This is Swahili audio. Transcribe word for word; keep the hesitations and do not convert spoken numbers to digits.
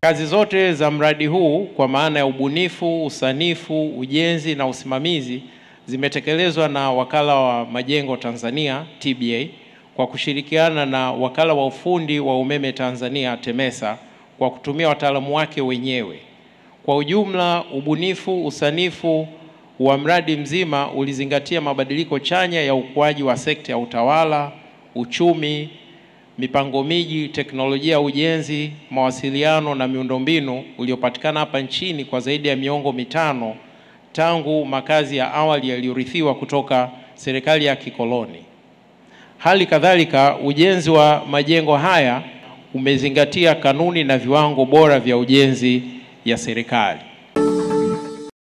Kazi zote za mradi huu kwa maana ya ubunifu, usanifu, ujenzi na usimamizi zimetekelezwa na Wakala wa Majengo Tanzania T B A kwa kushirikiana na Wakala wa Ufundi wa Umeme Tanzania TEMESA kwa kutumia wataalamu wake wenyewe. Kwa ujumla, ubunifu, usanifu wa mradi mzima ulizingatia mabadiliko chanya ya ukuaji wa sekta ya utawala, uchumi, mipango miji, teknolojia ya ujenzi, mawasiliano na miundombinu uliopatikana hapa nchini kwa zaidi ya miongo mitano tangu makazi ya awali yaliyorithiwa kutoka serikali ya kikoloni. Hali kadhalika, ujenzi wa majengo haya umezingatia kanuni na viwango bora vya ujenzi ya serikali.